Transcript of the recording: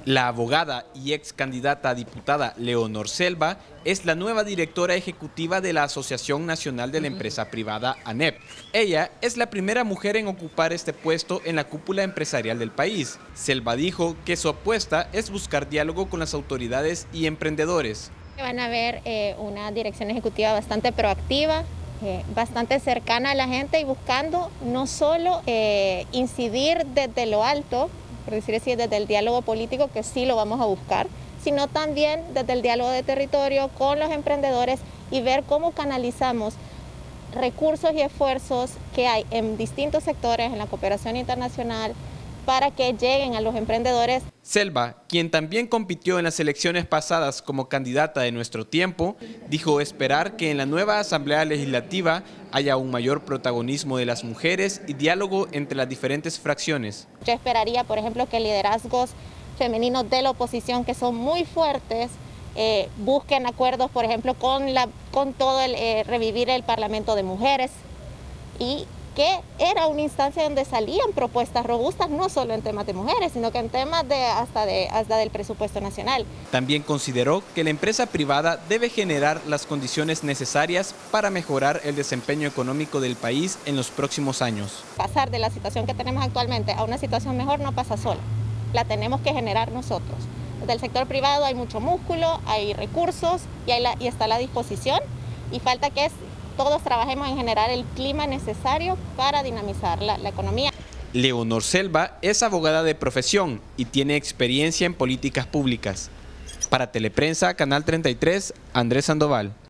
La abogada y ex candidata a diputada Leonor Selva es la nueva directora ejecutiva de la Asociación Nacional de la Empresa Privada, ANEP. Ella es la primera mujer en ocupar este puesto en la cúpula empresarial del país. Selva dijo que su apuesta es buscar diálogo con las autoridades y emprendedores. Van a ver una dirección ejecutiva bastante proactiva, bastante cercana a la gente y buscando no solo incidir desde lo alto, por decir así, desde el diálogo político, que sí lo vamos a buscar, sino también desde el diálogo de territorio con los emprendedores y ver cómo canalizamos recursos y esfuerzos que hay en distintos sectores en la cooperación internacional para que lleguen a los emprendedores. Selva, quien también compitió en las elecciones pasadas como candidata de Nuestro Tiempo, dijo esperar que en la nueva Asamblea Legislativa haya un mayor protagonismo de las mujeres y diálogo entre las diferentes fracciones. Yo esperaría, por ejemplo, que liderazgos femeninos de la oposición, que son muy fuertes, busquen acuerdos, por ejemplo, con todo revivir el Parlamento de Mujeres, y que era una instancia donde salían propuestas robustas, no solo en temas de mujeres, sino que en temas hasta del presupuesto nacional. También consideró que la empresa privada debe generar las condiciones necesarias para mejorar el desempeño económico del país en los próximos años. Pasar de la situación que tenemos actualmente a una situación mejor no pasa sola, la tenemos que generar nosotros. Desde el sector privado hay mucho músculo, hay recursos y está a la disposición, y falta que todos trabajemos en generar el clima necesario para dinamizar la economía. Leonor Selva es abogada de profesión y tiene experiencia en políticas públicas. Para Teleprensa, Canal 33, Andrés Sandoval.